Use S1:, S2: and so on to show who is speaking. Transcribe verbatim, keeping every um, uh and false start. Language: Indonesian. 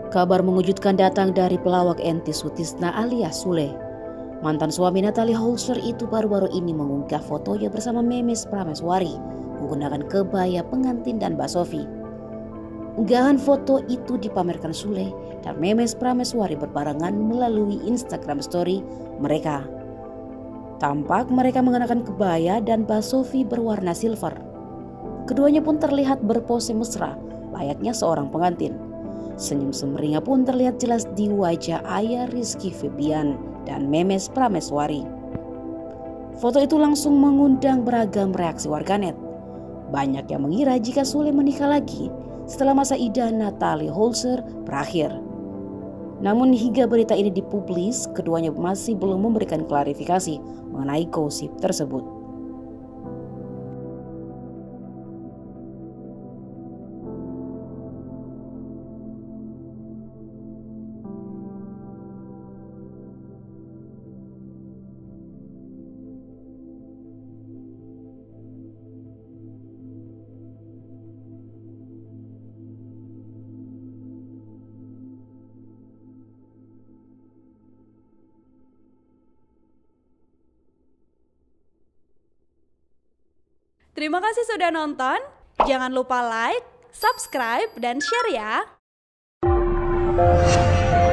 S1: Kabar mengejutkan datang dari pelawak Enti Sutisna alias Sule. Mantan suami Natalie Holzer itu baru-baru ini mengunggah fotonya bersama Memes Prameswari menggunakan kebaya pengantin dan Mbak Sofi. Unggahan foto itu dipamerkan Sule dan Memes Prameswari berbarengan melalui Instagram story mereka. Tampak mereka mengenakan kebaya dan Mbak Sofi berwarna silver. Keduanya pun terlihat berpose mesra layaknya seorang pengantin. Senyum sumringah pun terlihat jelas di wajah ayah Rizky Febian dan Memes Prameswari. Foto itu langsung mengundang beragam reaksi warganet. Banyak yang mengira jika Sule menikah lagi setelah masa idah Natalie Holzer berakhir. Namun hingga berita ini dipublis, keduanya masih belum memberikan klarifikasi mengenai gosip tersebut.
S2: Terima kasih sudah nonton. Jangan lupa like, subscribe, dan share ya.